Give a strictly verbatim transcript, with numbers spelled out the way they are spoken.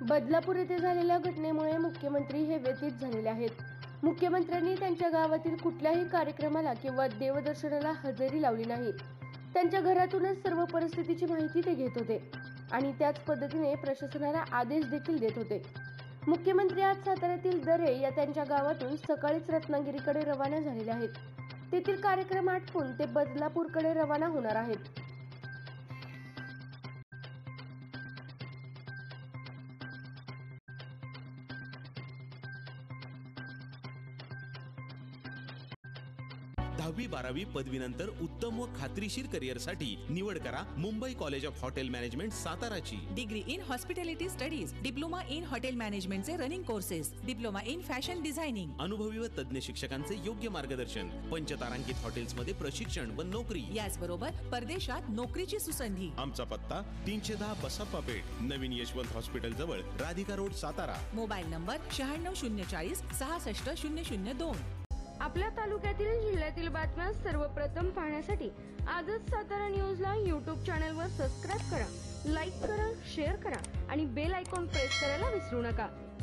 बदलापूर येथे झालेल्या घटनेमुळे मुख्यमंत्री हे व्यथित झालेले आहेत। मुख्यमंत्र्यांनी त्यांच्या गावातील कुठल्याही कार्यक्रमाला किंवा देवदर्शनाला हजेरी लावली नाही। त्यांच्या घरातूनच सर्व परिस्थितीची माहिती ते घेत होते आणि त्याच पद्धतीने प्रशासनाला आदेश देखील देत होते। मुख्यमंत्री आज साताऱ्यातील दरे या त्यांच्या गावातून सकाळीच रत्नागिरीकडे रवाना झालेले आहेत। तेथील कार्यक्रम आटपून ते बदलापूरकडे रवाना होणार आहेत। दहावी बारावी पदवीनंतर उत्तम व खात्रीशीर करिअरसाठी निवड करा Mumbai college of hotel management साताराची। Degree in hospitality studies, diploma in hotel मॅनेजमेंटचे running courses, diploma in fashion designing, अनुभवी व तज्ञ शिक्षकांचे योग्य मार्गदर्शन, पंचतारांकित हॉटेल्समध्ये प्रशिक्षण व नोकरी, याचबरोबर परदेशात नोकरीची सुसंधी। आमचा पत्ता तीनशे दहा बसप्पा पेठ, नवीन यशवंत हॉस्पिटल जवळ, Radhika road, Satara. Mobile number शहाण्णव शून्य चाळीस सहासष्ट शून्य शून्य दोन। आपल्या तालुक्यातील जिल्ह्यातील बातम्या सर्वप्रथम पाहण्यासाठी आजच सातारा न्यूजला यूट्यूब चॅनलवर सबस्क्राईब करा, लाईक करा, शेअर करा आणि बेल आयकॉन प्रेस करायला विसरू नका।